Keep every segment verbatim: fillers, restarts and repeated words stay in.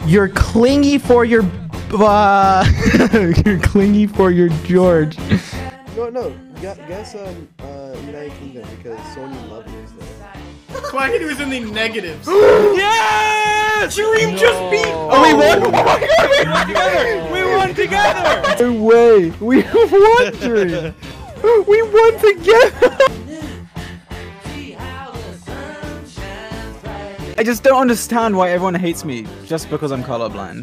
You're clingy for your... Uh, you're clingy for your George. No, no. Guess um, uh, United Kingdom because Sony Lovey is there. Quackity was in the negatives. Yes! Dream No. just beat. Oh, we won! Oh my god, we won together! we won together! No way! We won, Dream! We won together! I just don't understand why everyone hates me just because I'm colorblind.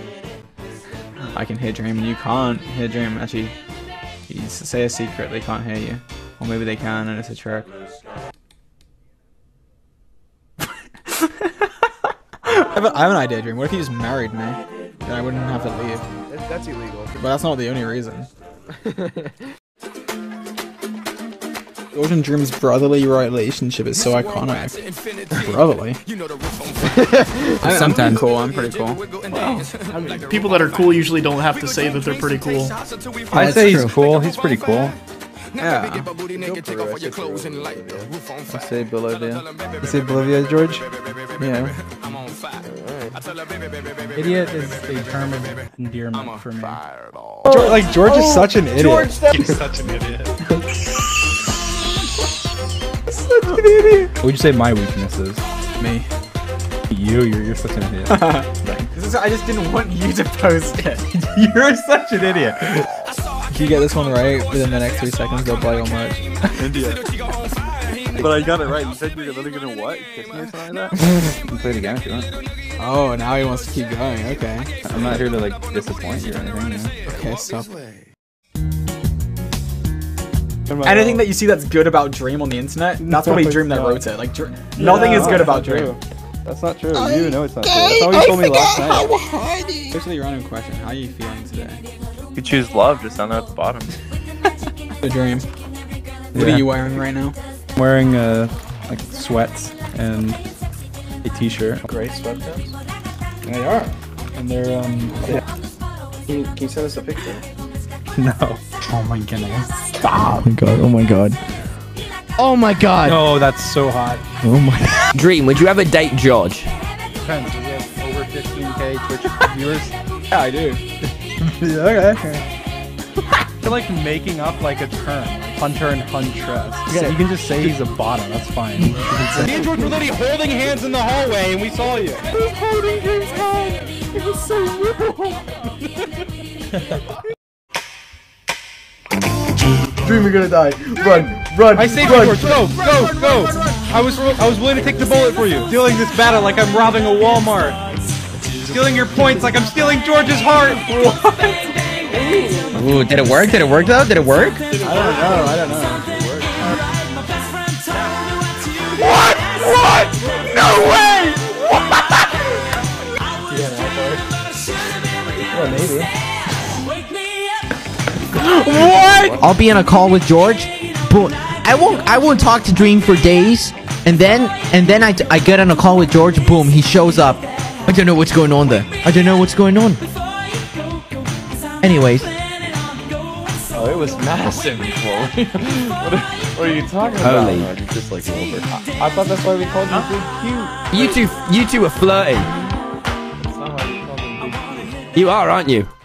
I can hear Dream and you can't hear Dream. Actually, you say a secret, they can't hear you. Or maybe they can and it's a trick. I have, a, I have an idea, Dream. What if you just married me? Then I wouldn't have to leave. That's illegal. But that's not the only reason. George and Dream's brotherly relationship is so iconic. Brotherly? I, Sometimes cool. I'm pretty cool. Wow. I mean, people that are cool usually don't have to say that they're pretty cool. I say he's cool. He's pretty cool. Yeah. I say Bolivia. You say Bolivia, George? Yeah. Idiot is a term of endearment for me. George, like, George is such an idiot. George, He's such an idiot. Such an idiot. What would you say my weakness is? Me. You, you're, you're such an idiot. This is, I just didn't want you to post it. You're such an idiot. If you get this one right within the next three seconds, they'll buy your merch. India. But I got it right. You said you were literally gonna what? Kiss me or something like that? You can play it again if you want. Oh, now he wants to keep going. Okay. I'm not here to like disappoint you or anything. You know? Okay, stop. Anything that you see that's good about Dream on the internet, that's probably Dream that wrote it. Like, Dr yeah, nothing is good about Dream. That's not true. You know it's not true. That's how you told me last night. Actually, random question. How are you feeling today? You could choose love just down there at the bottom. The Dream. What Yeah. are you wearing right now? I'm wearing uh, like sweats and a t-shirt. Gray sweatpants? They are. And they're um. Yeah. Can you, can you send us a picture? No. Oh my goodness. Stop. Oh my god. Oh my god. Oh my god. Oh, that's so hot. Oh my. Dream, would you ever date George? Depends. Do we have over fifteen K Twitch viewers? Yeah, I do. Yeah, okay. You're like making up like a term, like hunter and huntress. So you can just say he's a bottom. That's fine. You can say. Me and George were literally holding hands in the hallway, and we saw you. I was holding his hand. It was so real. Dream, you're gonna die. Run, run. I saved you, George. Go, go, go. I was, I was willing to take the bullet for you. Stealing this battle like I'm robbing a Walmart. Stealing your points like I'm stealing George's heart. What? Ooh, did it work? Did it work though? Did it work? I don't know. I don't know. What? What? No way! Well, maybe. What? I'll be in a call with George, but I won't. I won't talk to Dream for days, and then and then I, I get on a call with George. Boom, he shows up. I don't know what's going on there. I don't know what's going on. Anyways. Oh, it was massive before. what, are, what are you talking about? Holy. Man? You're just like over. I, I thought that's why we called you Big Q. You two, you two are flirting. That's not how you call them Big Q. You are, aren't you?